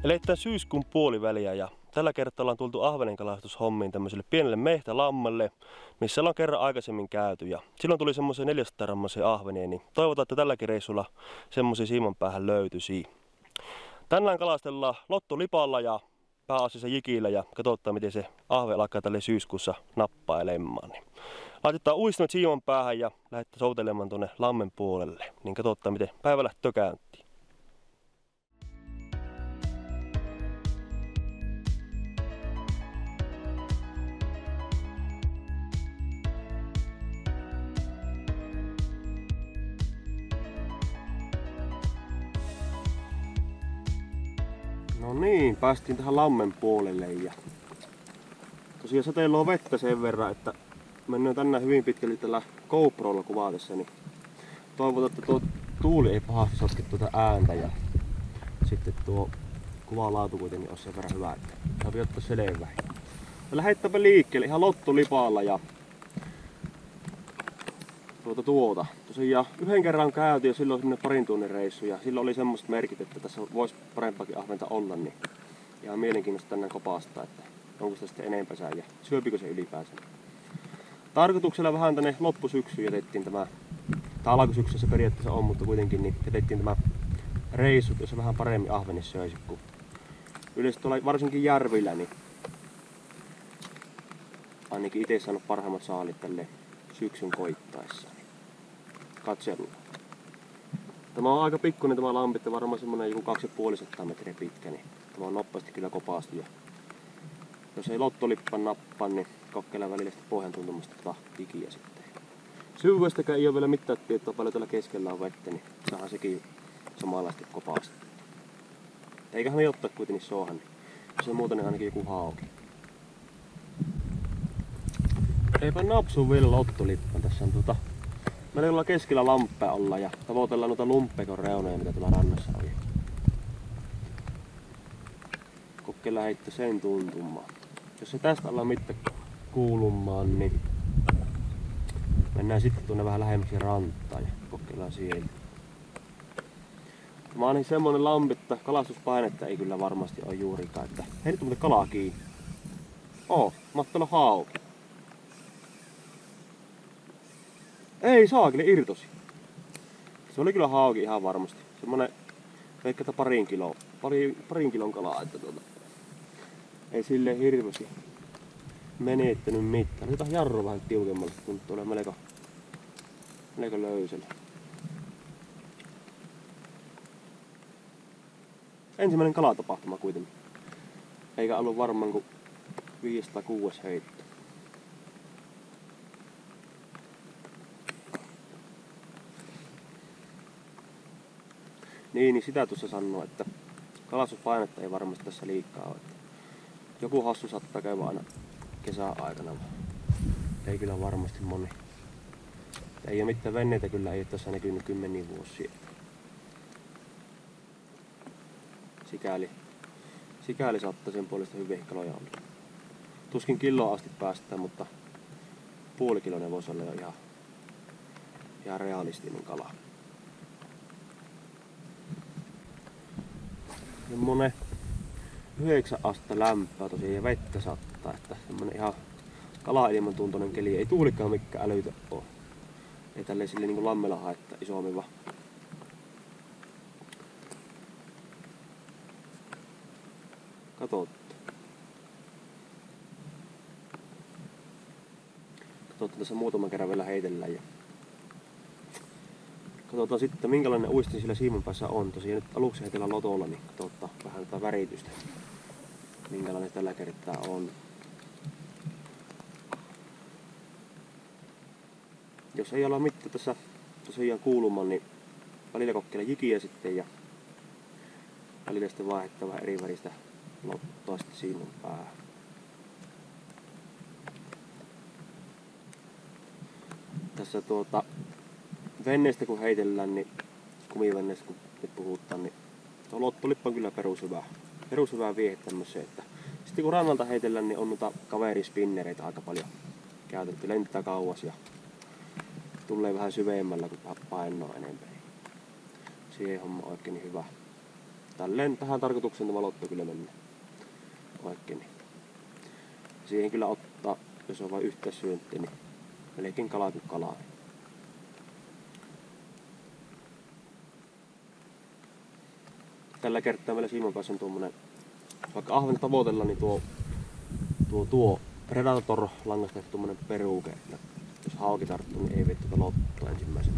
Eletään syyskuun puoliväliä ja tällä kertaa ollaan tultu ahvenenkalastaushommiin tämmöiselle pienelle mehtälammelle, missä on kerran aikaisemmin käyty. Ja silloin tuli semmoisia 400 grammaisia ahvenia, niin toivotaan, että tälläkin reissulla semmoisia siiman päähän löytyisi. Tänään kalastellaan lottolipalla ja pääasiassa jikillä ja katsotaan, miten se ahve alkaa tälle syyskuussa nappailemaan. Niin laitetaan uistimet siiman päähän ja lähdetään soutelemaan tuonne lammen puolelle. Niin katsotaan, miten päivä lähtee käyntiin. No niin, päästiin tähän lammen puolelle ja tosiaan sateella on vettä sen verran, että mennään tänään hyvin pitkälle tällä GoProlla kuvatessa, niin toivotaan, että tuo tuuli ei pahasti sotke tuota ääntä ja sitten tuo kuvalaatu kuitenkin on sen verran hyvä, että saa ottaa selvää. Lähdetäänpä liikkeelle ihan lottolipalla ja tosiaan yhden kerran käytiin ja silloin semmonen parin tunnin reissu ja silloin oli semmoiset merkit, että tässä voisi parempakin ahventa olla, niin ihan mielenkiintoista tänään kopastaa, että onko sitä sitten enempää ja syöpikö se ylipäänsä. Tarkoituksella vähän tänne loppusyksyyn jätettiin tämä, tai alkusyksyssä se periaatteessa on, mutta kuitenkin niin jätettiin tämä reissut, jossa vähän paremmin ahvenissa söisi, kun yleensä tuolla varsinkin järvillä, niin ainakin itse saanut parhaimmat saalit tälle syksyn koittaessa. Katsellaan. Tämä on aika pikkuinen tämä lampi, että varmaan semmonen joku 250 metriä pitkä, niin tämä on nopeasti kyllä kopasti. Ja jos ei lottolippan nappaa, niin kokeillaan välillä sitä pohjan tuntumasta tota ikiä sitten. Syvyydestäkään ei ole vielä mitään tietoa, paljon täällä keskellä on vettä, niin saadaan sekin samanlaisesti kopasti. Eiköhän me ottaa kuitenkin sohan, niin jos ei muuta, niin ainakin joku hauki. Eipä napsu vielä lottolippan. Tässä on meillä ollaan keskellä lamppea olla ja tavoitellaan noita lumppekon reunoja, mitä tuolla rannassa oli. Kokeillaan heittää sen tuntumaan. Jos se tästä ollaan mitään kuulumaan, niin mennään sitten tuonne vähän lähemmäksi rantaan ja kokeillaan siellä. Tämä on niin semmonen lampi, että kalastuspainetta ei kyllä varmasti ole juurikaan. Että hei, nyt on muuten kalaa kiinni. Mahtaa olla hauki. Ei saakeli, irtosi. Se oli kyllä hauki ihan varmasti. Semmonen veikkataan parin kilon kalaa, että ei silleen hirveästi menettänyt mitään. Nyt jarru vähän tiukemmalle, kun tuolla melko löysällä. Ensimmäinen kalatapahtuma kuitenkin. Eikä ollut varmaan kuin 5 tai 6 heitto. Niin sitä tuossa sanoo, että kalastuspainetta ei varmasti tässä liikaa ole. Joku hassu saattaa käydä aina kesäaikana. Ei kyllä varmasti moni. Ei ole mitään veneitä kyllä, ei tässä näkynyt 10 vuosia. Sikäli saattaa sen puolesta hyviä kaloja olla. Tuskin kiloa asti päästään, mutta puolikiloinen voisi olla jo ihan realistinen kala. Semmonen 9 astetta lämpöä tosiaan ja vettä sattaa, että semmonen ihan kalailman tuntoinen keli. Ei tuulikaan mikään älytä oo. Ei tälleen sille niinku lammella haetta isommin vaan. Katsotaan tässä muutaman kerran vielä heitellään ja katsotaan sitten minkälainen uistin sillä siiman päässä on. Tosiaan nyt aluksi heitellään lotolla, niin katsotaan vähän tätä väritystä. Minkälainen se tällä kertaa on. Jos ei olla mitään tässä tosiaan kuulumaan, niin välillä kokeilla jikiä sitten ja välillä sitten vaihdetaan vähän eri väristä lottoa sitten siiman päähän. Tässä venneestä kun heitellään, niin kumivenneestä kun nyt puhutaan, niin tuo lottolippa on kyllä perushyvää viehe tämmöiseen, että sitten kun rannalta heitellään, niin on noita kaverispinnereitä aika paljon käytetty, lentää kauas ja tulee vähän syvemmällä, kun painoa enemmän. Siihen homma oikein hyvä. tälleen tähän tarkoitukseen tämä lotto kyllä menee. Oikein. Siihen kyllä ottaa, jos on vain yhtä syöntiä, niin melkein kalaa kuin kalaa. Tällä kertaa meillä Simon kanssa on tuommoinen, vaikka ahven tavoitella, niin tuo Predator-langasta tehty tuommoinen peruke, että jos hauki tarttuu, niin ei vee tuota lottoa ensimmäisenä.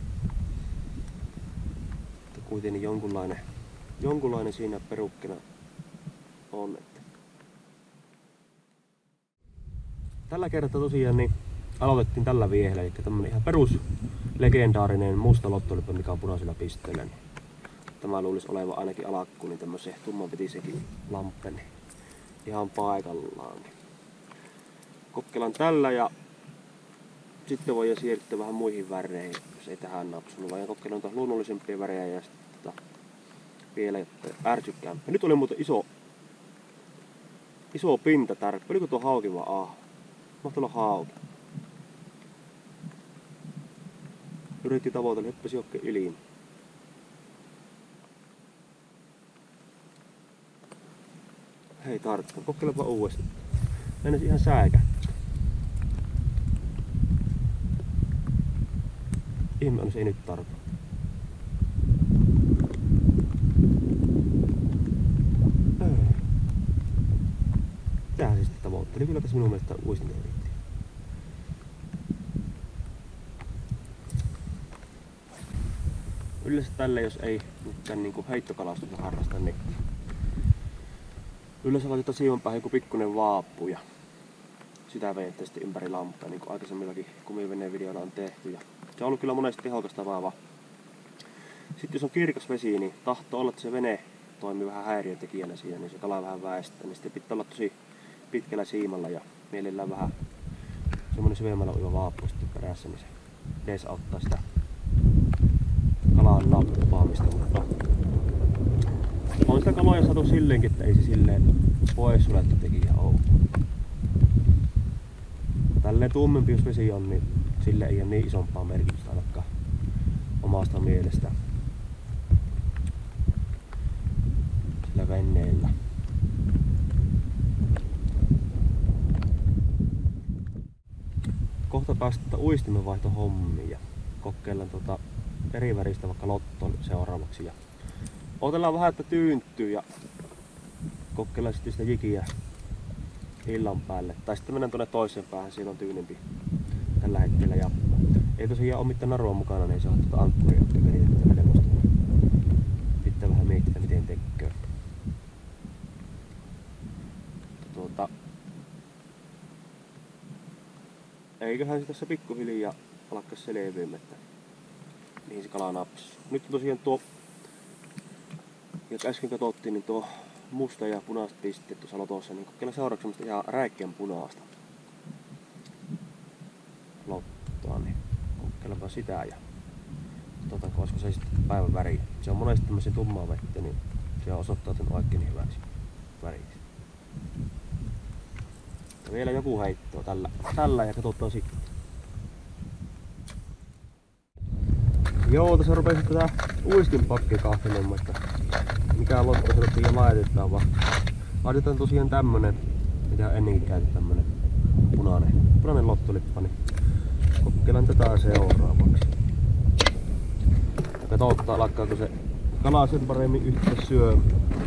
Mutta kuitenkin jonkunlainen siinä perukkena on. Että. Tällä kertaa tosiaan niin aloitettiin tällä viehellä, eli tämmönen ihan perus legendaarinen musta lottolippa, mikä on punaisilla pisteillä. Niin tämä luulisi olevan ainakin alakku, niin tämmösen tummanvitisekin lamppe, niin ihan paikallaan. Kokeillaan tällä ja sitten voidaan siirtyä vähän muihin väreihin, jos ei tähän napsunut. Vaan kokeillaan taas luonnollisempia värejä ja sitten vielä ärsykkäämpää. Nyt oli muuten iso pinta tärkeä. Oliko tuo hauki vai aho? Mahtaa olla hauki. Yritti tavoitella, hyppäsi johonkin yliin. Hei tarttu, kokeilepa uudestaan. Mennäisi ihan säikä. Ihme on, se ei nyt tartu. Tähän se sitten tavoitteli. Kyllä tässä minun mielestä uistinta yritti. Yleensä tälle, jos ei mitään niin heittokalastusta harrasta, niin yleensä laitetaan siivan päähän joku pikkuinen vaappu ja sitä veette sitten ympäri lampea, niin kuin aikaisemmillakin kumiveneen videoilla on tehty. Ja se on ollut kyllä monesti tehokasta vaavaa. Sitten jos on kirkas vesi, niin tahtoo olla, että se vene toimii vähän häiriötekijänä siinä, niin se kala vähän väestää. Niin sitten pitää olla tosi pitkällä siimalla ja mielellään vähän semmoinen syvemmällä uiva vaappu sitten perässä, niin se edesauttaa sitä kalan nappaamista. Mutta on sitä kaloja saatu silleenkin, että ei se silleen poissulettu tekijä ole. Tälleen tummempi jos vesi on, niin sille ei ole niin isompaa merkitystä ainakaan omasta mielestä sillä veneellä. Kohta päästään uistimenvaihtohommiin ja kokeillaan eri väristä vaikka lotton seuraavaksi. Ja otellaan vähän, että tyyntyy ja kokeillaan sitten sitä jikiä illan päälle. Tai sitten mennään tuonne toiseen päähän, siinä on tyynempi tällä hetkellä. Ja ei tosiaan ole mitään narua mukana, niin se on ankkuria, jotka venitetty tällä demosta. Pitää vähän miettiä, miten tekee. Eiköhän se tässä pikkuhiljaa alkaa selviämään, että mihin se kala napsuu. Nyt tosiaan tuo, joka äsken katsottiin, niin tuo musta ja punaiset pisteet tuossa lotossa, niin kokeillaan seuraavaksi semmoista ihan räikeän punaista lottoa, niin kokeilepa sitä ja katsotaanko olisiko se sitten päivän väri. Se on monesti tämmöisen tummaa vettä, niin se on osoittautunut oikein hyväksi väriksi. Ja vielä joku heittoo tällä ja katsotaan sitten. Joo, tässä rupesi tätä uistinpakkia kahtelemaan, että mikä lotto se nyt laitetaan, vaan laitetaan tosiaan tämmönen, mitä ennenkin käytetään, tämmönen punainen lottolippa, niin kokeillaan tätä seuraavaksi. Katsotaan, lakkaako se kala sen paremmin yhtä syömään.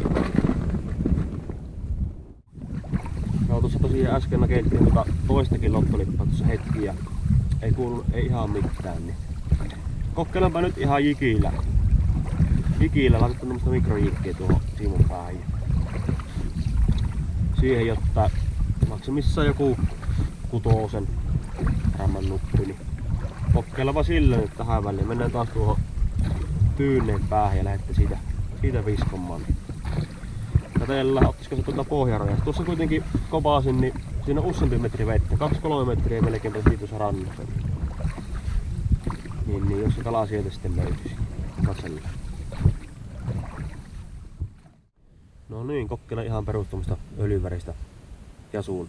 Joo, tuossa tosiaan äsken nakeittiin toistakin lottolippaa tuossa hetki ja ei ihan mitään. Niin kokeillaanpa nyt ihan jikillä. Laitettu tämmöstä mikrojikkiä tuohon Simon päähän. Siihen jotta maksimissaan joku 6 gramman nuppi, niin kokeillaanpa sillä nyt tähän väliin. Mennään taas tuohon tyynneen päähän ja lähdette siitä viskomaan. Katsellaan, ottaisiko se tuolta pohjaroja. Tuossa kuitenkin kopasin, niin siinä on useampi metri vettä. 2-3 metriä melkein tuossa rannassa. Niin jos se kala sieltä sitten löytyisi. Katsellaan. No niin, kokeillaan ihan perustumista öljyväristä jasuun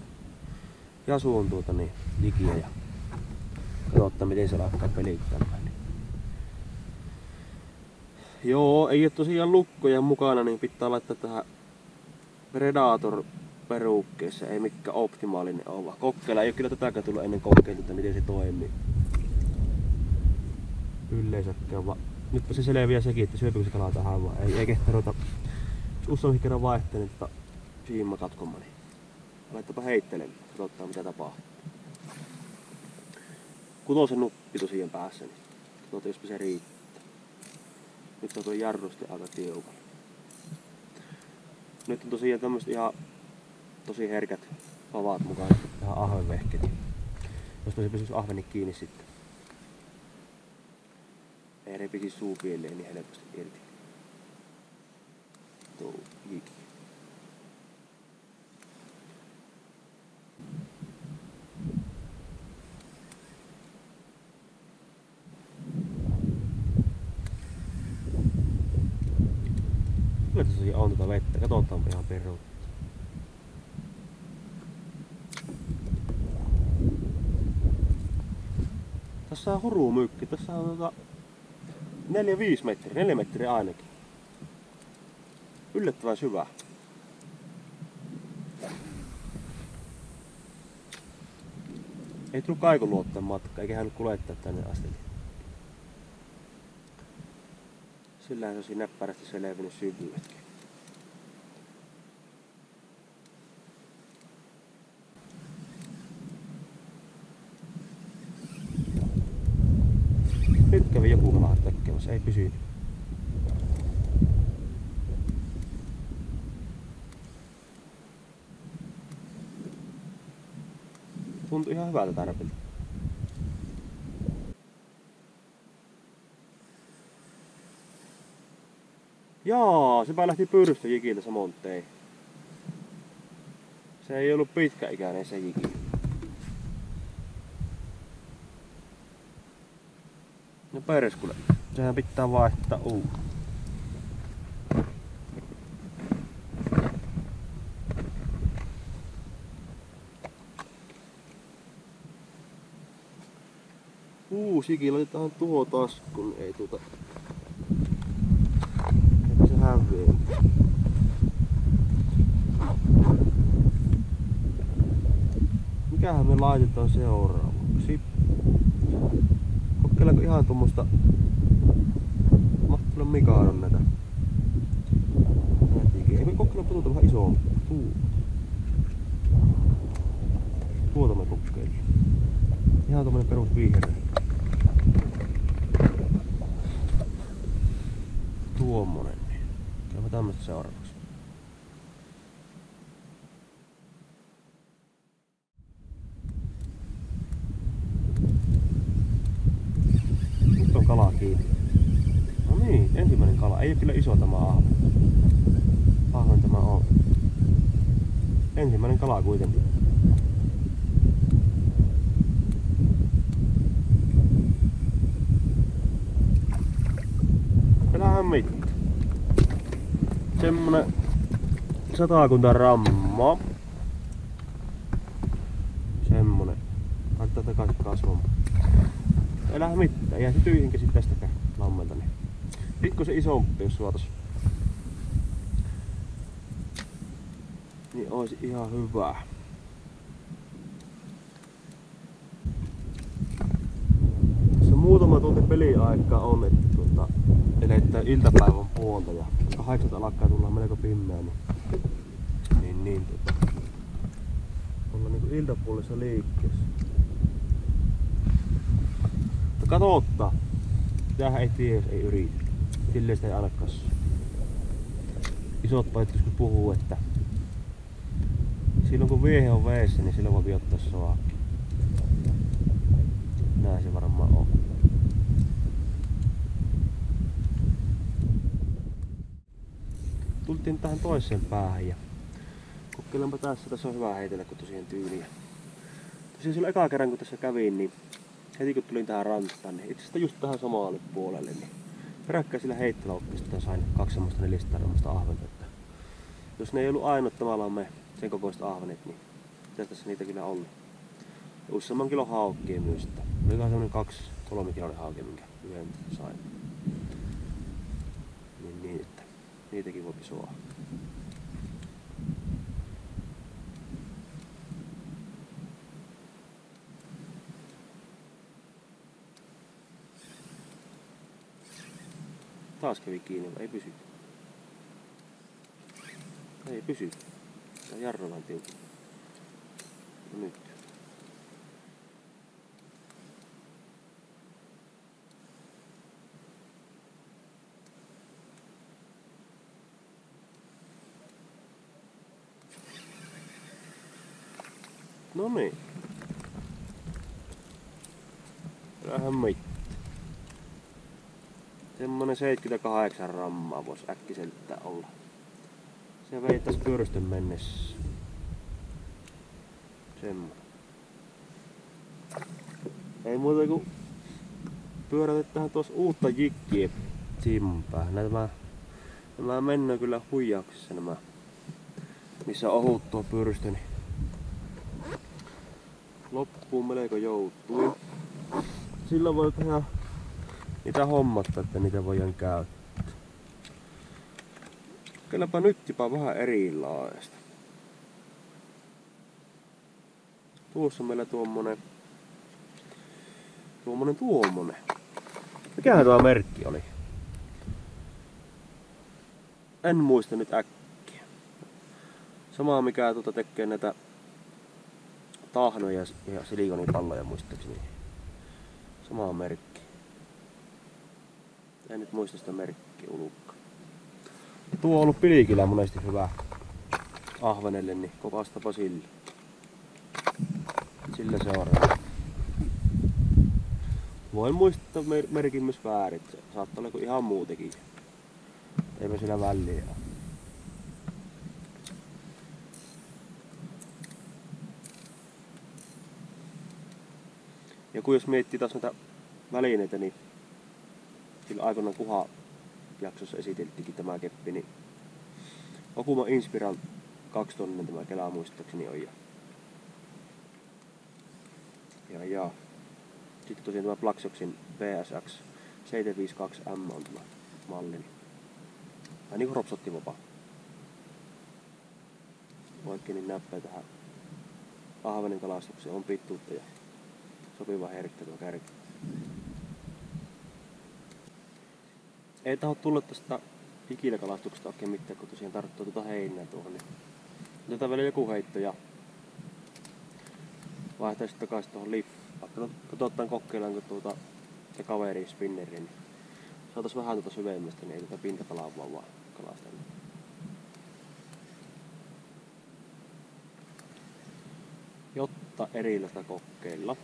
jikiä ja katsotaan miten se lakkaa pelittämään. Joo, ei ole tosiaan lukkoja mukana, niin pitää laittaa tähän Predator perukkeessa, ei mikään optimaalinen ole. Kokkeilla ei ole kyllä tätäkään tullut ennen kokeilta, että miten se toimii. Yleensäkään vaan. Nytpä se selviää sekin, että syöpykö se kalaa tähän vaan. Ei kehtä ruveta. Useammin kerran vaihtelin siimakatkomaan, niin laittapa heittelemään. Katsotaan mitä tapahtuu. Kutosen nuppi tosiaan päässä, niin katsotaan jospa se riittää. Nyt se on tuo jarrusti aika tiukalla. Nyt on tosiaan tämmöset ihan tosi herkät pavat mukana. Ihan ahvenvehkeet. Jospa se pysyisi ahveni kiinni sitten. Ei repisi suupielleen niin helposti irti. Tuo jiki. Kyllä tässä on tuota vettä. Katsotaanpa ihan peruutta. Tässä on hurumykki. Tässä on 4-5 metriä. 4 metriä ainakin. Yllättävän syvä. Ei tullut kaikuluotteen matka, eikä hän kuljettaa tänne asti. Sillähän se olisi näppärästi selvinnyt syvyyetkin. Nyt kävi joku kala tökkemässä, ei pysynyt. Tuntui ihan hyvältä tärpiltä. Jaa, sepä lähti pyydystä jikiltä samoin tein. Se ei ollut pitkäikäinen se jiki. No perskule, sehän pitää vaihtaa uutta. Uusi jiki laitetaan tuohon taskuun, ei tuota... Eikö se häviä? Mikähän me laitetaan seuraavaksi? Kokeillaanko ihan tuommoista... Mahtaa Mikaadon näitä. Ei me kokeilla tuota vähän isompaa. Tuota me kokeillaan. Ihan tommonen perus vihreä. Tuommoinen. Käypä tämmöstä seuraavaksi. Nyt on kalaa kiinni. No niin, ensimmäinen kala. Ei oo kyllä iso tämä ahven. Ahven tämä on. Ensimmäinen kala kuitenkin. Elähän mitään. Semmonen 100 rammaa. Semmonen. Laitetaan takaisin kasvamaan. Elähän mitään. Jää se tyhjinkä sit tästäkään lammelta. Niin. Pikkusen isompi jos suotais. Niin ois ihan hyvä. Tässä muutama tunti peliaikaa on, että eletään iltapäivän puolta ja 8 alkaa tulla melko pimeä, niin ollaan niinku iltapuolessa liikkeessä. Mutta katsotaan. Tämähän ei tiedä, jos ei yritä. Silleen sitä ei aina kasva. Isot pajat joskus puhuu, että silloin kun viehe on veessä, niin silloin voi ottaa soakin. Näin se varmaan on. Tultiin tähän toiseen päähän ja kokeilenpa tässä on hyvä heitellä kun tosiaan tyyliä. Tosiaan silloin eka kerran kun tässä kävin, niin heti kun tulin tähän rantaan, niin itse asiassa just tähän samalle puolelle, niin peräkkäisillä heitteloppista sain 2 semmoista 400 grammasta ahventa. Että jos ne ei ollut ainut tavallaan me sen kokoiset ahvenet, niin tässä niitä kyllä ollut. Ja useamman kilon haukkia myös. Oli semmonen 2-3 kilon haukia, minkä yhden sain. Niitäkin voi saada. Taas kävi kiinni, ei pysy. Ei pysy. Tää jarru vaan tiukka. No nyt. No niin. Vähän mitään. Semmonen 78 grammaa vois äkkiseltään olla. Se veittäis pyrstön mennessä. Semmonen. Ei muuta kuin pyörätetään tuossa uutta jikkiä simpää. Nämä mennään kyllä huijauksessa nämä. Missä ohut tuo pyrstö, niin loppuun melko joutui. Sillä voi tehdä niitä hommatta, että niitä voidaan käyttää. Kylläpä nyt jopa vähän erilaista. Tuossa on meillä tuommoinen. Mikähän tuo merkki oli? En muista nyt äkkiä. Samaa mikä tekee näitä tahnoja ja silikonipalloja muistaakseni. Sama merkki. En nyt muista sitä merkkiä ulukka. Tuo on ollut pilkillä monesti hyvä ahvenelle, niin kopastapa sillä. Sillä seuraava. Voin muistaa merkin myös väärin. Se saattaa olla ihan muutenkin. Eipä sillä väliä ole. Ja kun jos miettii taas näitä välineitä, niin sillä aikoinaan Kuha jaksossa esiteltikin tämä keppi, niin Okuma Inspiran 2 tonnen tämä kelaa muistaakseni on. Ja sitten tosiaan tämä Plaxoxin PSX 752M on tämä malli. Vähän niinku ropsottivapa. Oikein niin näppää tähän ahvenen kalastukseen, on pittuutta ja sopiva herkkä tuo kärki. Ei taho tulla tästä ikinäkalastuksesta oikein mitään, kun tosiaan tarttuu tuota heinää tuohon. Niin otetaan vielä joku heitto ja vaihtaisi takaisin tuohon lippaan. Katsotaan kokeillaanko tuota se kaveri spinneri, niin saatais vähän tuota syvemmästä, niin ei tätä pintakalaa vaan kalastella. Jotta erilaista kokeilla.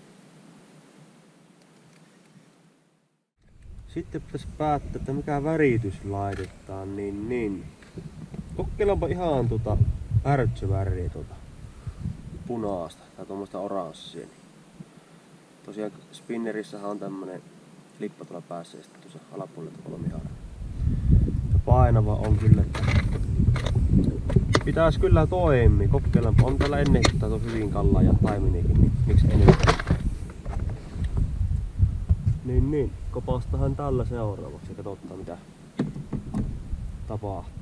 Sitten pitäisi päättää, että mikä väritys laitetaan, niin. Kokeillaanpa ihan ärtsyväriä punaasta tai tuommoista oranssia. Tosiaan spinnerissähän on tämmönen lippa tuolla päässä ja sitten tuossa alapuolella kolmihara. Ja painava on kyllä, että pitäis kyllä toimia. Kokeillaanpa, on täällä ennen hyvin kallaa ja taiminikin, niin miksi ei nyt. Niin, kopastahan tällä seuraavaksi ja katsotaan mitä tapahtuu.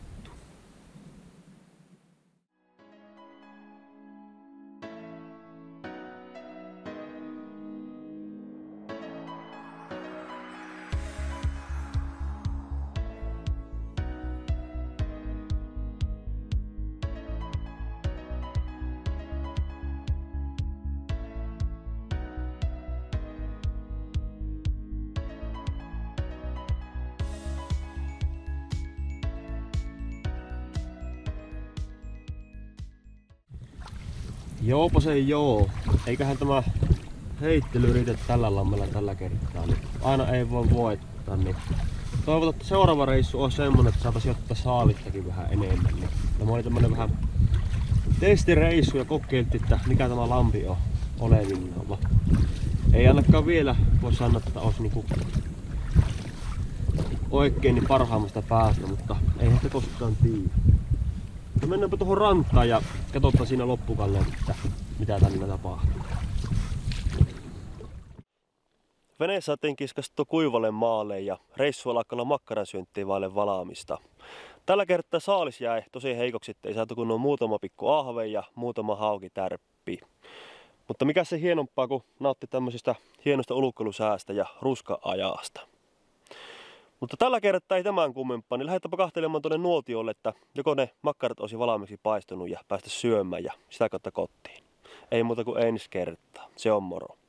Joopa se joo. Eiköhän tämä heittely riitä tällä lammella tällä kertaa. Niin aina ei voi voittaa. Niin toivotaan, että seuraava reissu on semmonen, että saataisiin ottaa saalittakin vähän enemmän. Niin tämä oli tämmönen vähän testireissu ja kokeiltiin, että mikä tämä lampi on olevinnalla. Ei ainakaan vielä voi sanoa, että olisi niinku oikein niin parhaimmasta päästä, mutta ei sitä koskaan tiedä. No mennäänpä tuohon rantaan ja katsotaan siinä loppukalleen, että mitä tänne tapahtuu. Vene saatiin kiskastua kuivalle maalle ja reissu alkaa olla makkaransyönttiä vaille valaamista. Tällä kertaa saalis jäi tosi heikoksi, ettei saatu kun on muutama pikku ahve ja muutama haukitärppi. Mutta mikä se hienompaa, kun nautti tämmöisestä hienosta ulkoilusäästä ja ruska-ajasta. Mutta tällä kertaa ei tämän kummempaa, niin lähdetäänpä kahtelemaan tuonne nuotiolle, että joko ne makkarat olisi valmiiksi paistunut ja päästä syömään ja sitä kautta kotiin. Ei muuta kuin ensi kertaa. Se on moro.